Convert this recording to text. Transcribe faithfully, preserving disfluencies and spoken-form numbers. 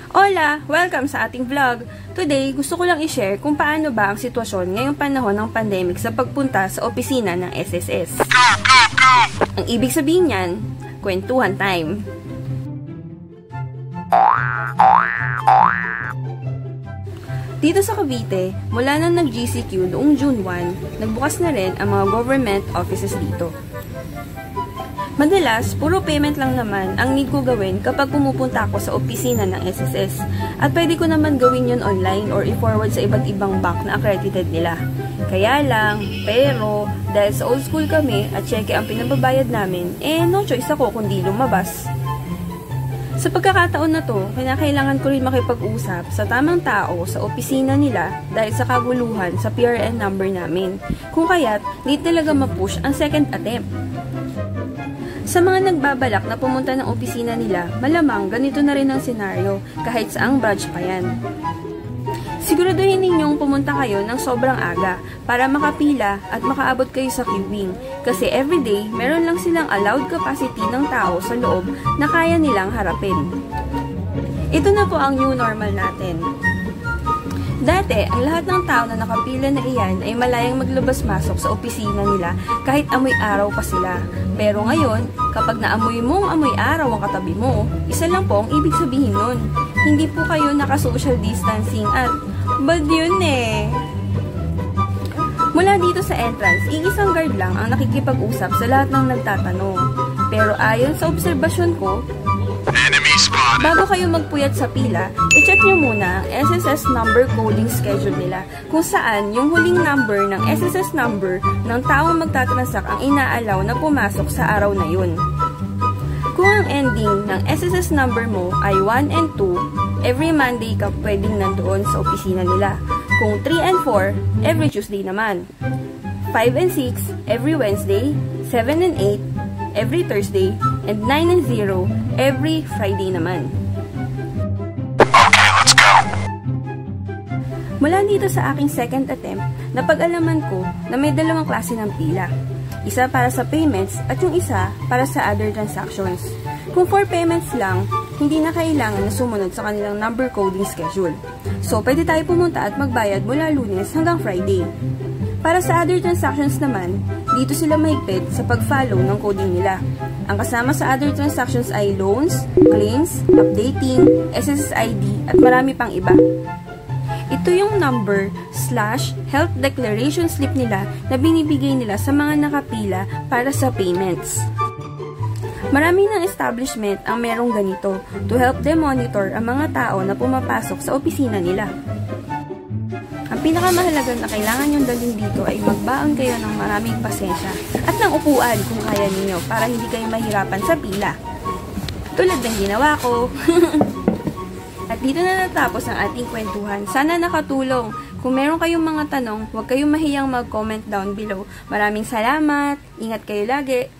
Hola! Welcome sa ating vlog. Today, gusto ko lang i-share kung paano ba ang sitwasyon ngayong panahon ng pandemic sa pagpunta sa opisina ng S S S. Ang ibig sabihin niyan, kwentuhan time. Dito sa Cavite, mula na nag-G C Q noong June first, nagbukas na rin ang mga government offices dito. Madalas, puro payment lang naman ang need ko gawin kapag pumupunta ako sa opisina ng S S S. At pwede ko naman gawin yun online or i-forward sa iba't ibang bank na accredited nila. Kaya lang, pero, dahil sa old school kami at cheque ang pinababayad namin, eh no choice ako kundi lumabas. Sa pagkakataon na to, kinakailangan ko rin makipag-usap sa tamang tao sa opisina nila dahil sa kaguluhan sa P R N number namin. Kung kaya't, need talaga ma-push ang second attempt. Sa mga nagbabalak na pumunta ng opisina nila, malamang ganito na rin ang senaryo kahit saang branch pa yan. Siguraduhin ninyong pumunta kayo ng sobrang aga para makapila at makaabot kayo sa queuing kasi everyday meron lang silang allowed capacity ng tao sa loob na kaya nilang harapin. Ito na po ang new normal natin. Dati, ang lahat ng tao na nakapila na iyan ay malayang maglabas-masok sa opisina nila kahit amoy araw pa sila. Pero ngayon, kapag naamoy mong amoy araw ang katabi mo, isa lang po ang ibig sabihin nun. Hindi po kayo naka-social distancing at bad yun eh. Mula dito sa entrance, iisang guard lang ang nakikipag-usap sa lahat ng nagtatanong. Pero ayon sa obserbasyon ko, bago kayo magpuyat sa pila, i-check nyo muna ang S S S number coding schedule nila kung saan yung huling number ng S S S number ng taong magtatransact ang inaalaw na pumasok sa araw na yun. Kung ang ending ng S S S number mo ay one and two, every Monday ka pwedeng nandoon sa opisina nila. Kung three and four, every Tuesday naman. five and six, every Wednesday. seven and eight, every Thursday. And nine and zero, every Friday naman. Okay, let's go! Mula dito sa aking second attempt, napag-alaman ko na may dalawang klase ng pila. Isa para sa payments at yung isa para sa other transactions. Kung for payments lang, hindi na kailangan na sumunod sa kanilang number coding schedule. So, pwede tayo pumunta at magbayad mula Lunes hanggang Friday. Para sa other transactions naman, dito sila mahigpit sa pag-follow ng coding nila. Ang kasama sa other transactions ay loans, claims, updating, S S S I D, at marami pang iba. Ito yung number slash health declaration slip nila na binibigay nila sa mga nakapila para sa payments. Marami ng establishment ang merong ganito to help them monitor ang mga tao na pumapasok sa opisina nila. Ang pinakamahalaga na kailangan nyong dalhin dito ay magbaon kayo ng maraming pasensya at ng upuan kung kaya ninyo para hindi kayo mahirapan sa pila. Tulad ng ginawa ko. At dito na natapos ang ating kwentuhan. Sana nakatulong. Kung meron kayong mga tanong, huwag kayong mahiyang mag-comment down below. Maraming salamat. Ingat kayo lagi.